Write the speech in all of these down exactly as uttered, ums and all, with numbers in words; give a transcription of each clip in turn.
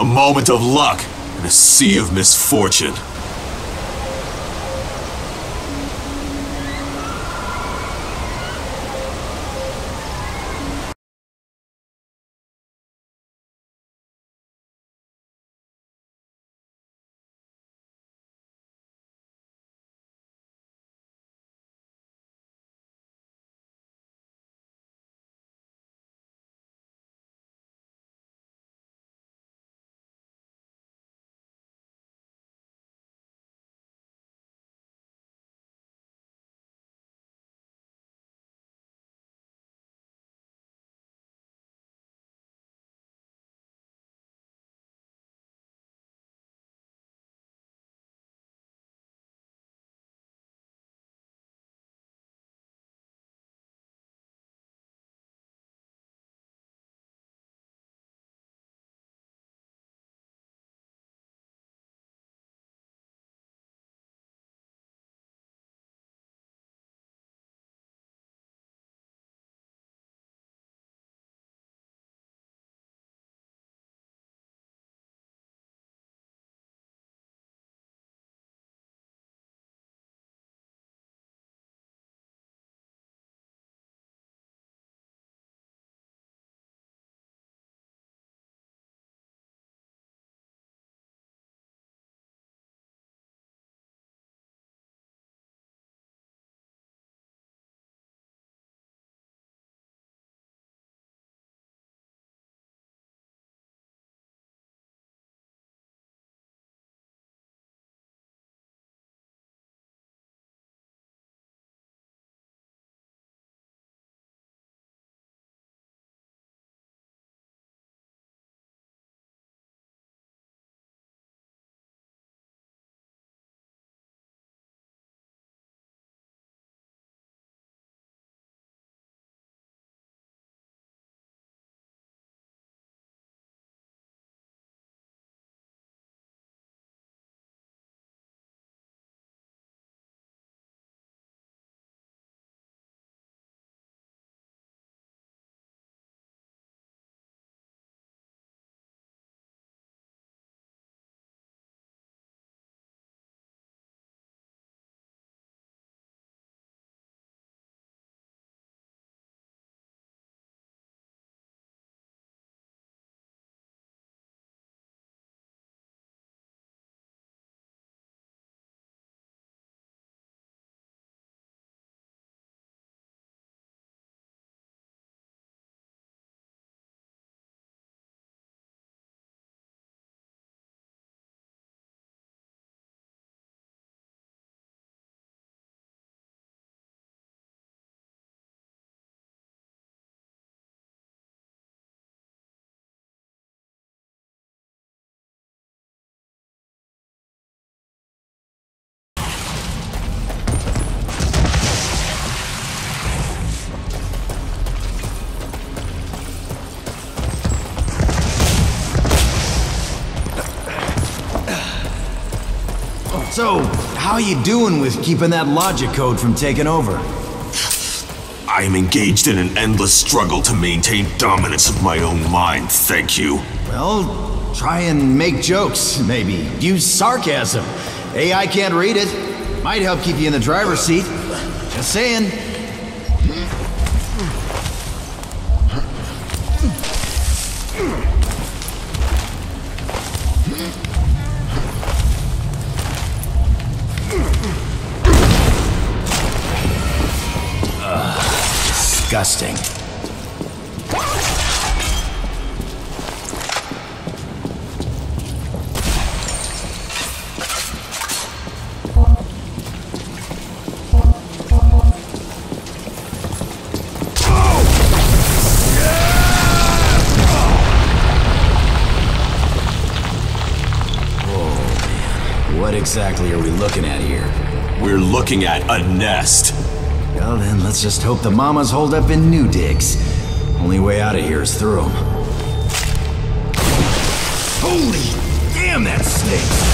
A moment of luck in a sea of misfortune. So, how you doing with keeping that logic code from taking over? I am engaged in an endless struggle to maintain dominance of my own mind, thank you. Well, try and make jokes, maybe. Use sarcasm. A I can't read it. Might help keep you in the driver's seat. Just saying. Disgusting. What exactly are we looking at here? We're looking at a nest. Well then, let's just hope the mamas hold up in new digs. Only way out of here is through them. Holy damn, that stinks!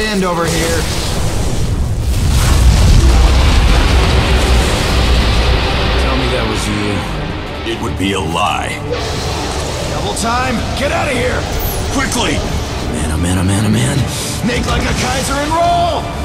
end over here. Tell me that was you. It would be a lie. Double time! Get out of here! Quickly! Man, oh man, oh man, oh man. Make like a Kaiser and roll!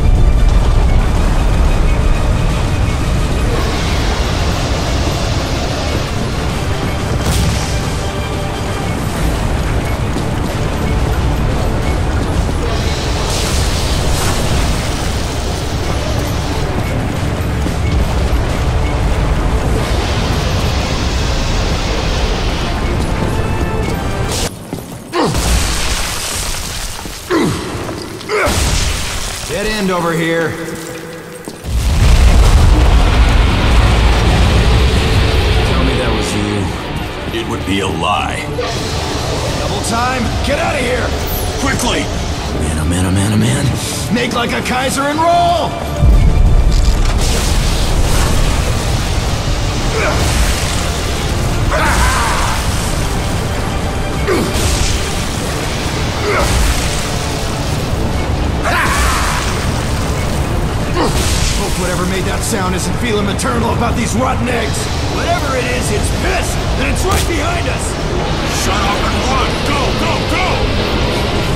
Dead end over here. Tell me that was you. It would be a lie. Double time! Get out of here! Quickly! Man, oh man, oh man, oh man. Make like a Kaiser and roll! Hope whatever made that sound isn't feeling maternal about these rotten eggs. Whatever it is, it's pissed, and it's right behind us. Shut up and run! Go, go, go!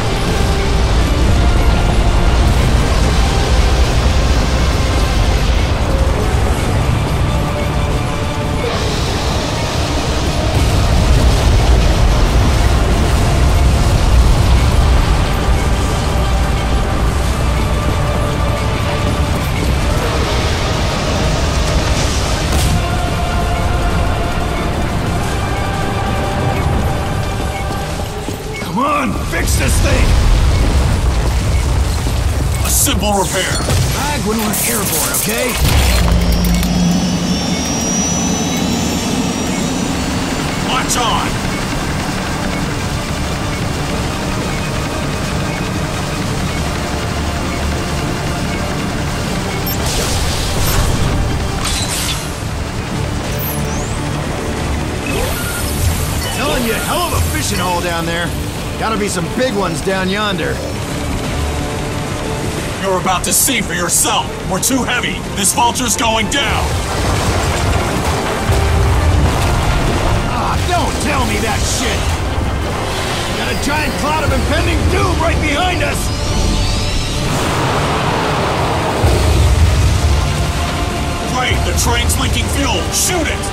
Fix this thing! A simple repair. Mag wouldn't want to care for it, okay? Watch on! Telling you, hell of a fishing hole down there. Gotta be some big ones down yonder. You're about to see for yourself. We're too heavy. This vulture's going down. Ah, don't tell me that shit. Got a giant cloud of impending doom right behind us. Great, the train's leaking fuel. Shoot it!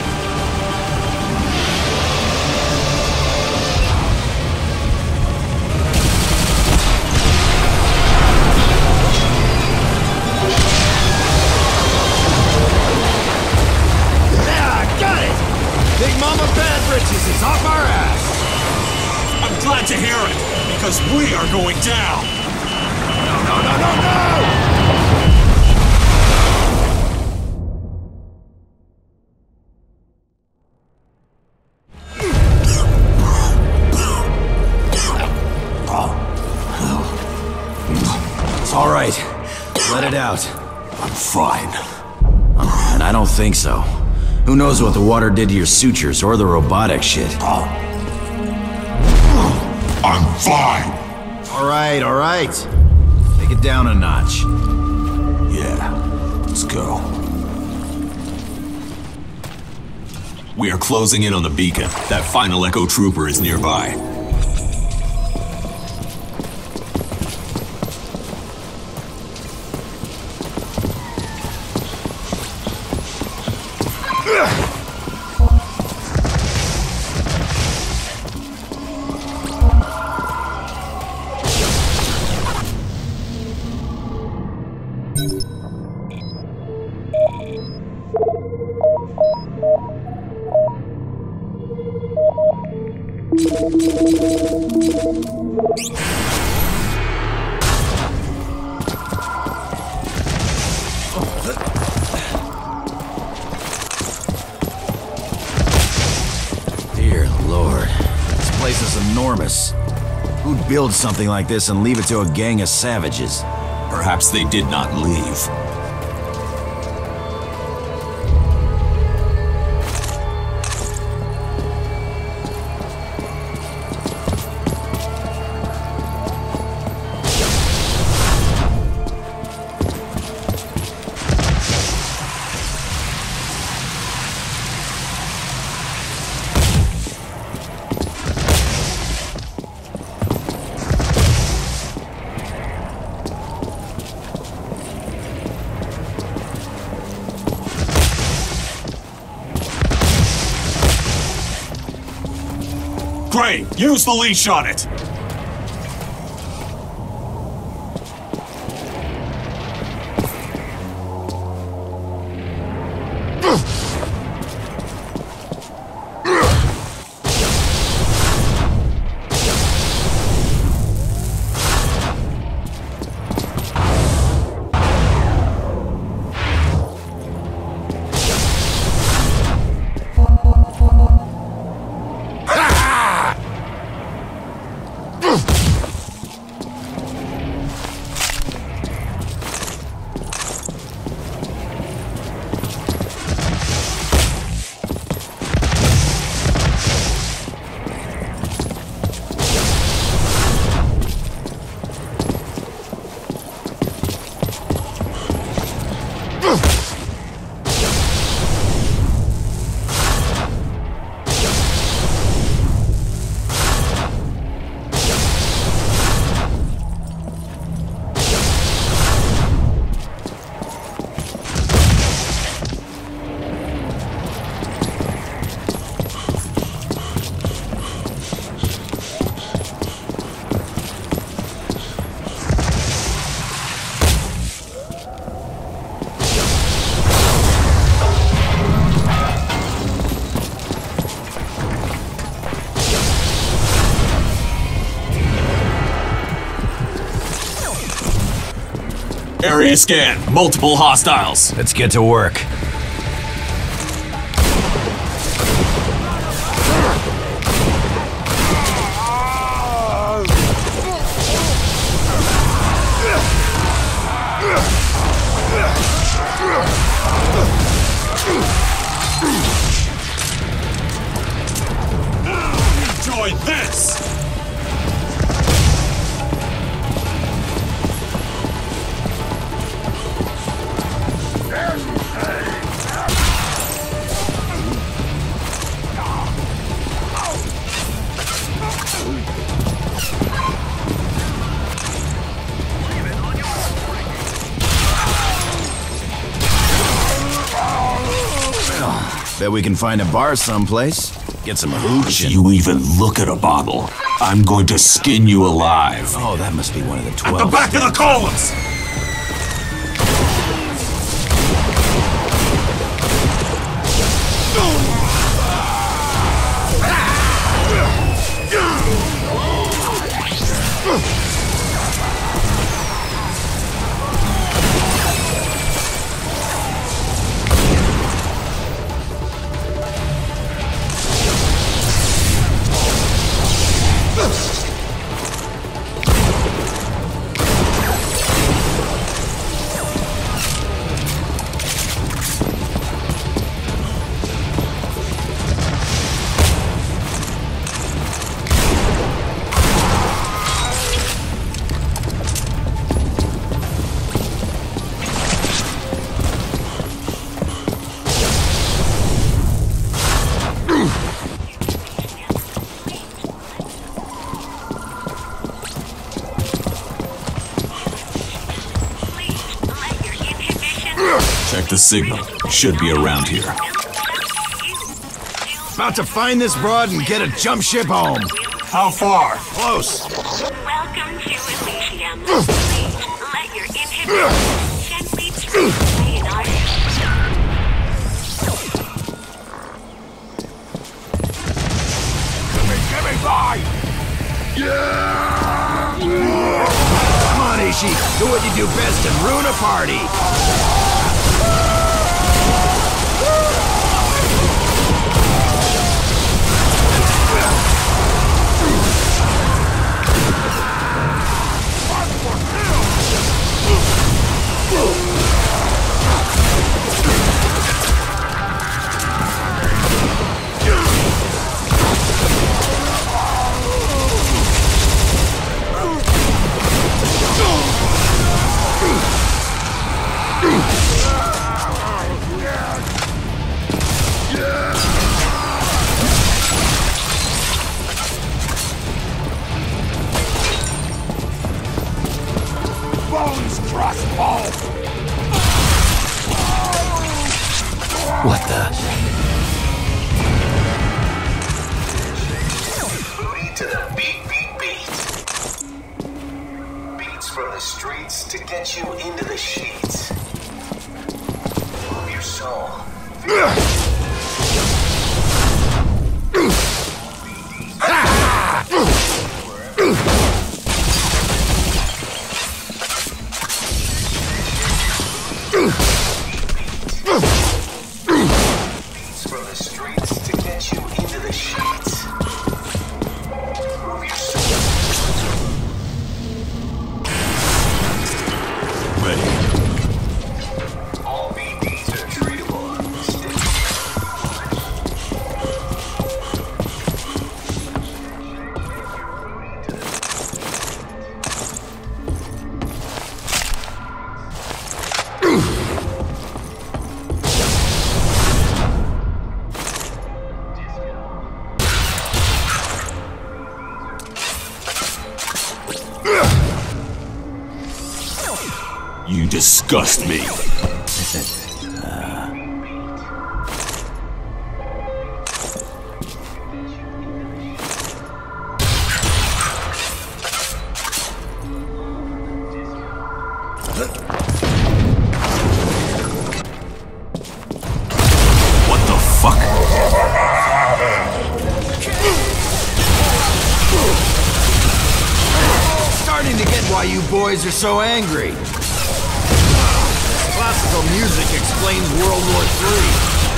Big Mama Bad Britches is off our ass! I'm glad to hear it, because we are going down! No, no, no, no, no! It's all right. Let it out. I'm fine. And I don't think so. Who knows what the water did to your sutures or the robotic shit? I'm fine. All right, all right. Take it down a notch. Yeah, let's go. We are closing in on the beacon. That final Echo Trooper is nearby. Dear Lord, this place is enormous. Who'd build something like this and leave it to a gang of savages? Perhaps they did not leave. Gray, use the leash on it! Area scan. Multiple hostiles. Let's get to work. Enjoy this! Bet we can find a bar someplace. Get some hooch If and... you even look at a bottle, I'm going to skin you alive. Oh, that must be one of the twelve. At the back of the columns! Check the signal. Should be around here. About to find this broad and get a jump ship home. How far? Close. Welcome to Elysium. Please let your inhibition gently turn away in our Give me by! Yeah! Come on, Ishi. Do what you do best and ruin a party. What the? to the beat, beat, beat. Beats from the streets to get you into the sheets. Move your soul. Beats from the streets to get you into the sheets. Move your soul. Ready. All B Ds are treatable. You disgust me. What the fuck? Starting to get why you boys are so angry. Classical music explains World War Three.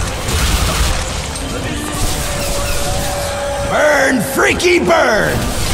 Burn, freaky burn!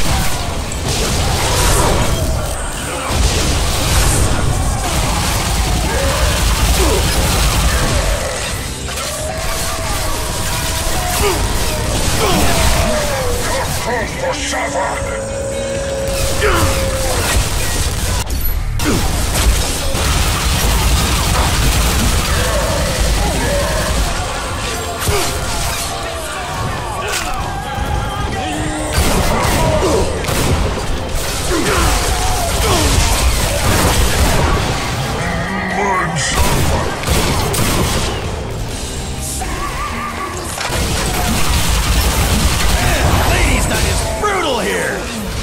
Ladies' night is brutal here!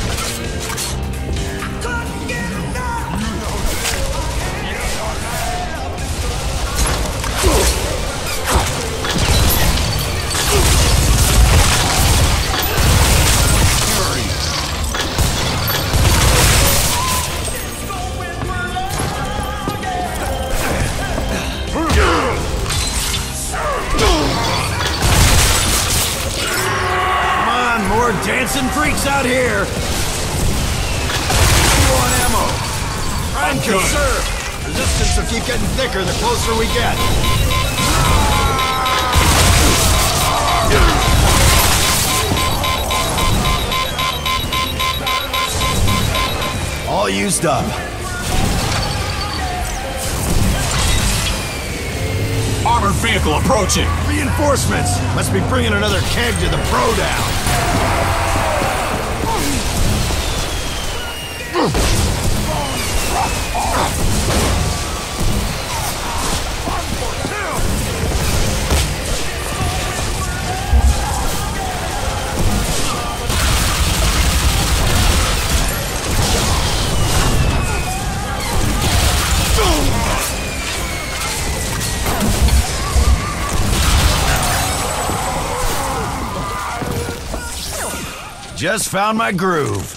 Dancing freaks out here! You want ammo? Try and conserve! Resistance will keep getting thicker the closer we get. All used up. Armored vehicle approaching. Reinforcements! Must be bringing another keg to the pro down. Just found my groove.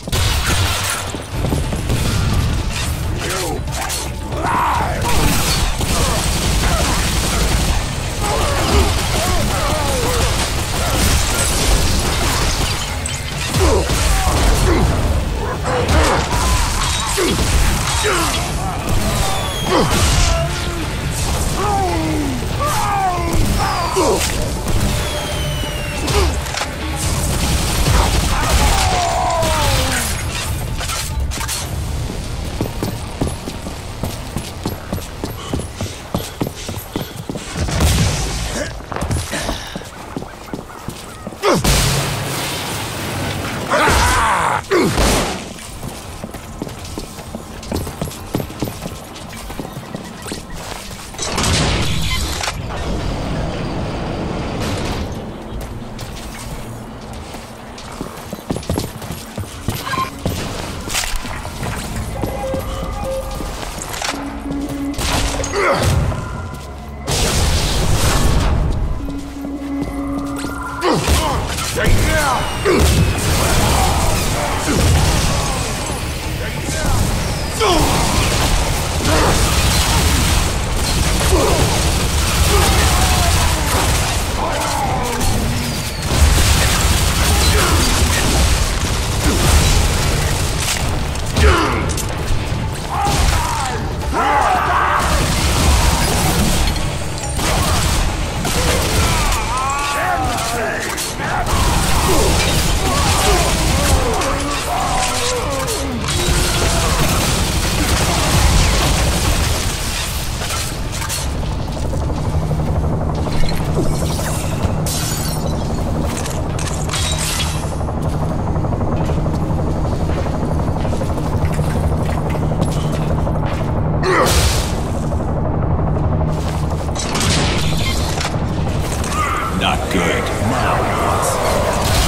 Not good. Now what?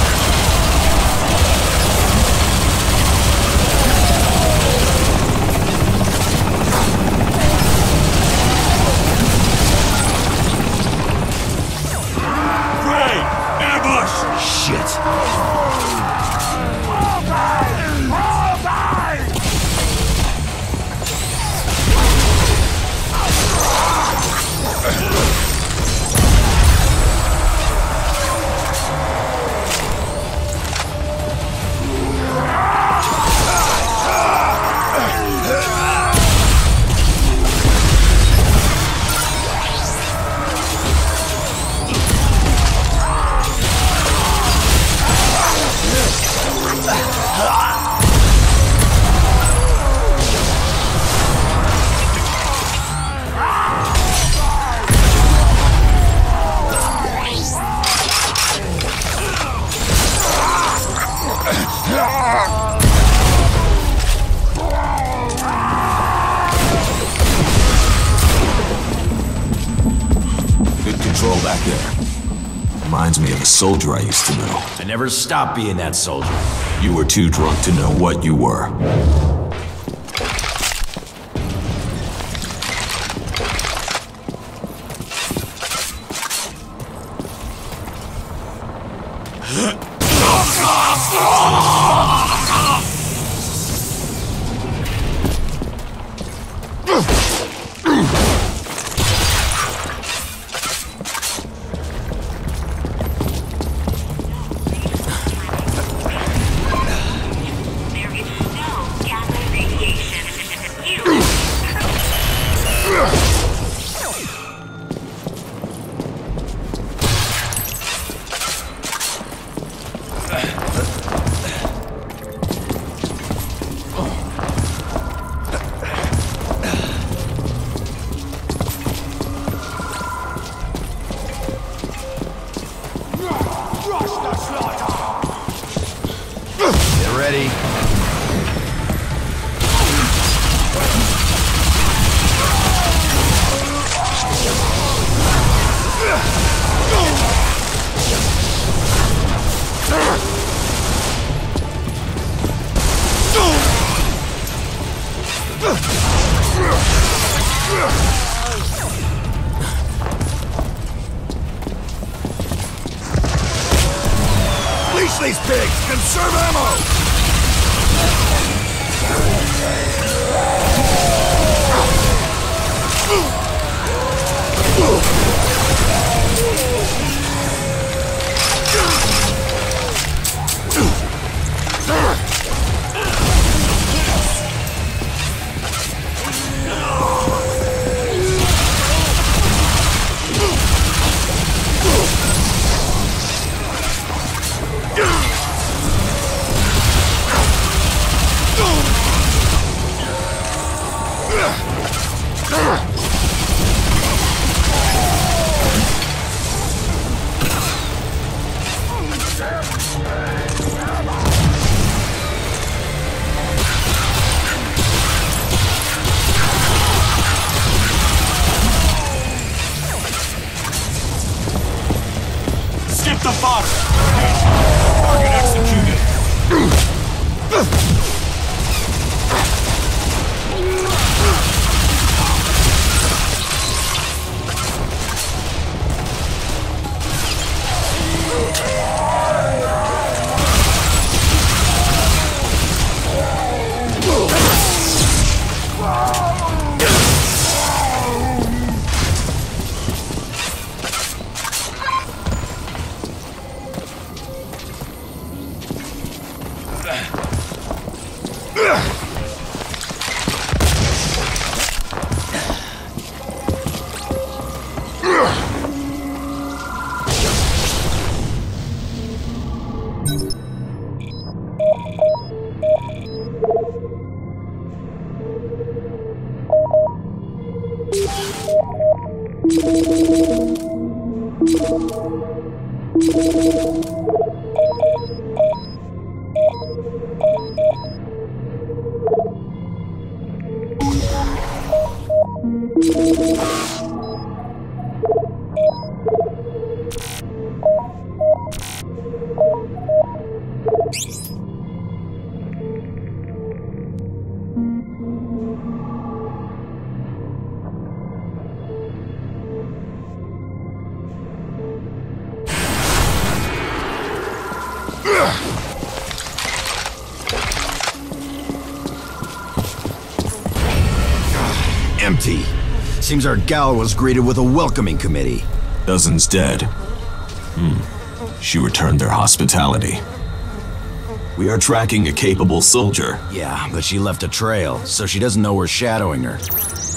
Ray! Ambush! Shit. Good control back there. Reminds me of a soldier I used to know. I never stopped being that soldier. You were too drunk to know what you were. There is no gamma radiation. You Get ready. Leash these pigs! Conserve ammo! Skip the fodder! Target executed! Empty. Seems our gal was greeted with a welcoming committee. Dozens dead. Hmm. She returned their hospitality. We are tracking a capable soldier. Yeah, but she left a trail, so she doesn't know we're shadowing her.